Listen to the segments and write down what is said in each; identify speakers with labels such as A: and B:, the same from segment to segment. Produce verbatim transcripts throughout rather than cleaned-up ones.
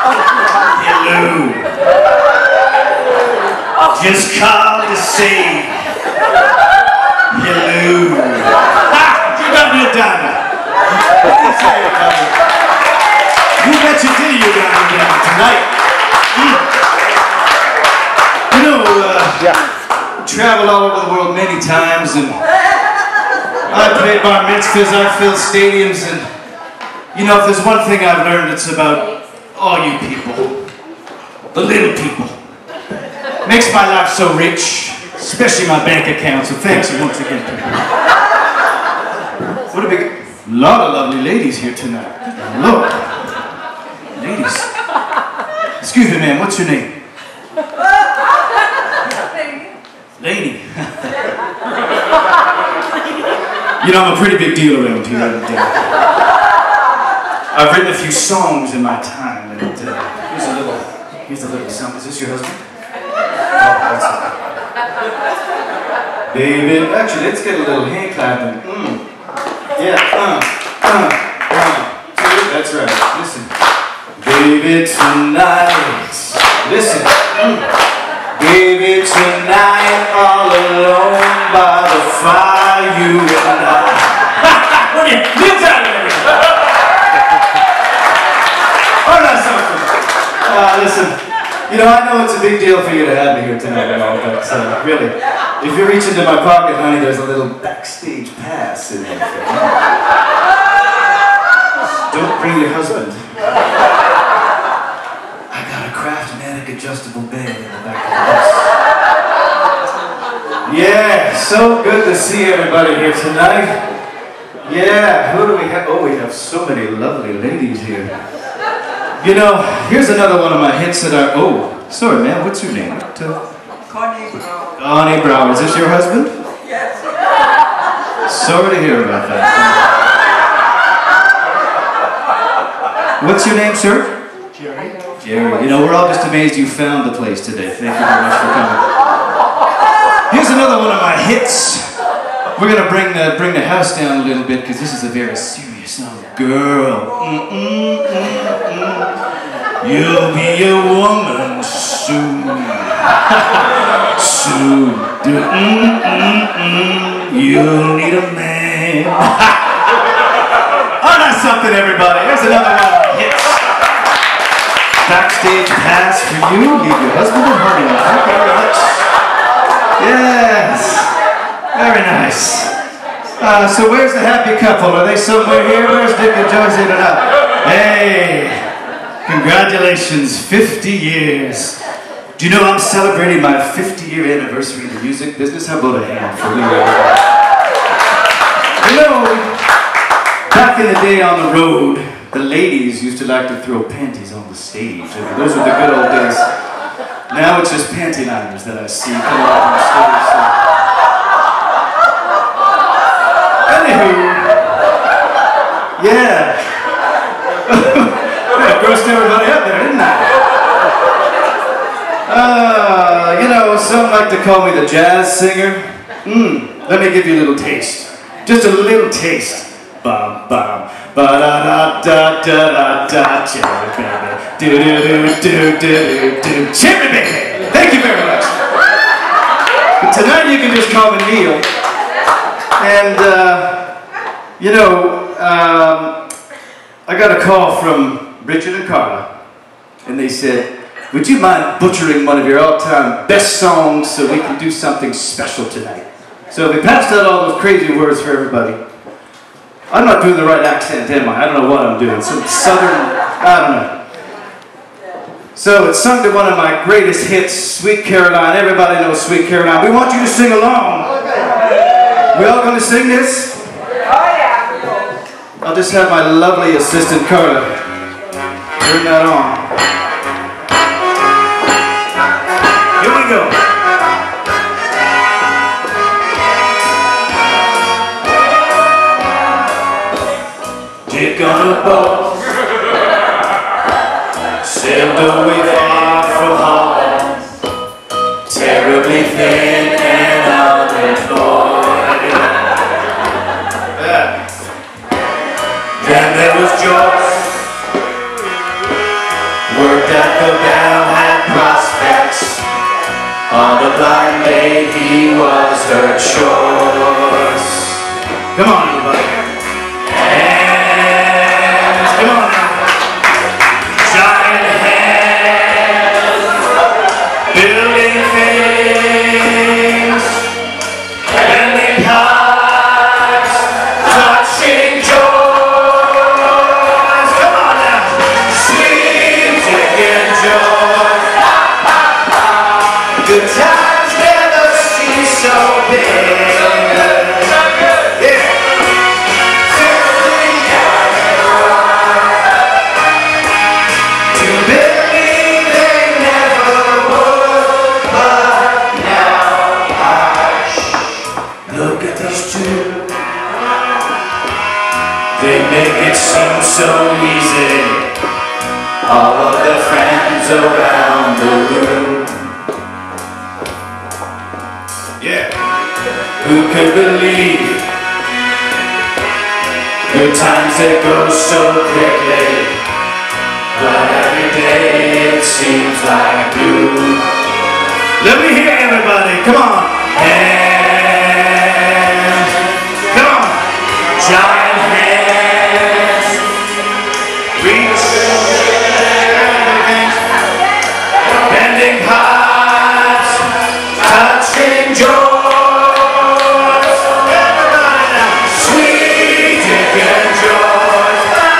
A: Hello. Just called to say hello. Ha! You got me a diamond. What do you say, Tommy? You bet you did, you got me a diamond tonight. Mm. You know, uh, yeah. traveled all over the world many times, and I played bar mitzvahs, I filled stadiums, and you know, if there's one thing I've learned, it's about all you people, the little people. Makes my life so rich, especially my bank account, so thanks once again. What a big, lot of lovely ladies here tonight. Look, ladies. Excuse me, ma'am, what's your name? Lady. You know, I'm a pretty big deal around here. And, uh, I've written a few songs in my time, and uh, here's a little, here's a little song. Is this your husband? Oh, that's it. Baby, actually, let's get a little hand clapping. Mm. Yeah, uh, uh, one, two, that's right. Listen. Baby, tonight, listen. Mm. Baby, tonight, all alone by the fire, you and I. What do you, live out of there? Oh, that's something. Uh, listen, you know, I know it's a big deal for you to have me here tonight, you know, but uh, really, if you reach into my pocket, honey, there's a little backstage pass in there. Don't bring your husband. I got a Craftmatic adjustable bed in the back of the house. Yeah, so good to see everybody here tonight. Yeah, who do we have? Oh, we have so many lovely ladies here. You know, here's another one of my hits that are, oh, sorry man, what's your name? What, uh,
B: Connie Brown.
A: Connie Brown, is this your husband?
B: Yes.
A: Sorry to hear about that. What's your name, sir?
B: Jerry.
A: Jerry. You know, we're all just amazed you found the place today. Thank you very much for coming. Here's another one of my hits. We're gonna bring the bring the house down a little bit because this is a very serious song. Girl, mm -mm, mm -mm. You'll be a woman soon, soon. Do mm mm mm. You'll need a man. Oh, that's something, everybody. Here's another one of my hits. Backstage pass for you. Leave your husband and honey. Thank you very much. Yes. Very nice. Uh, so where's the happy couple? Are they somewhere here? Where's Dick and Joyce in and out? Hey, congratulations, fifty years. Do you know I'm celebrating my fifty year anniversary in the music business? How about a hand for me? You know, back in the day on the road, the ladies used to like to throw panties on the stage. I mean, those were the good old days. Now it's just panty liners that I see coming up on stage. So. Anywho, yeah. I grossed everybody up there, didn't I? Uh, you know, some like to call me the jazz singer. Mmm, let me give you a little taste. Just a little taste. Bum, bum, ba da da da da da da, cherry baby. Do do do do do do, cherry baby. Thank you very much. But tonight you can just call me Neil. And, uh, you know, um, I got a call from Richard and Carla, and they said, would you mind butchering one of your all-time best songs so we can do something special tonight? So they passed out all those crazy words for everybody. I'm not doing the right accent, am I? I don't know what I'm doing. Some southern, I don't know. So it's sung to one of my greatest hits, Sweet Caroline. Everybody knows Sweet Caroline. We want you to sing along. We all going to sing this?
B: Oh yeah.
A: I'll just have my lovely assistant Carla turn that on. Here we go. Dick on a boat, sailed away far from home, terribly thin and unemployed. Then there was Joyce, Worked at the bell, had prospects. On the blind maid, he was her choice. Come on, everybody. Hands, come on now. Giant hands, building things, bending pipes, touching joys. Come on now. Sweet chicken joy. Good times never seem so big. They make it seem so easy. All of their friends around the room. Yeah. Who could believe good times that go so quickly? But every day it seems like blue. Let me hear everybody. Come on. Hands. Come on. Giant hands. Reach. Bending hearts. Touching joys. Everybody now. Sweet chicken joys.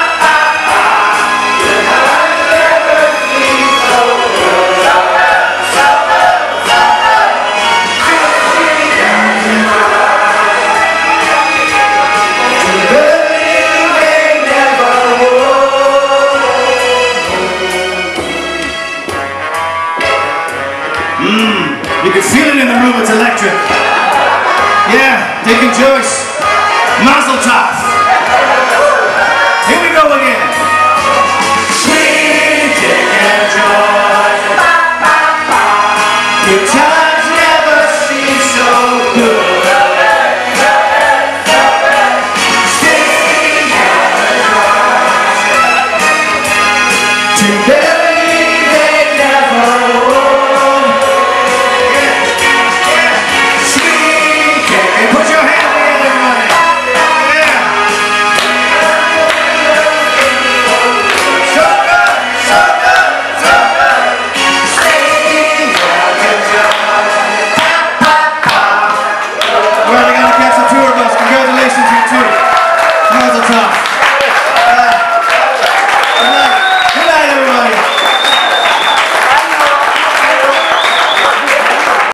A: Mmm, you can feel it in the room, it's electric. Yeah, taking Joyce. Mazel tov. Here we go again. Sweet chicken joy. Good times never seem so good. Sixteen Too bad.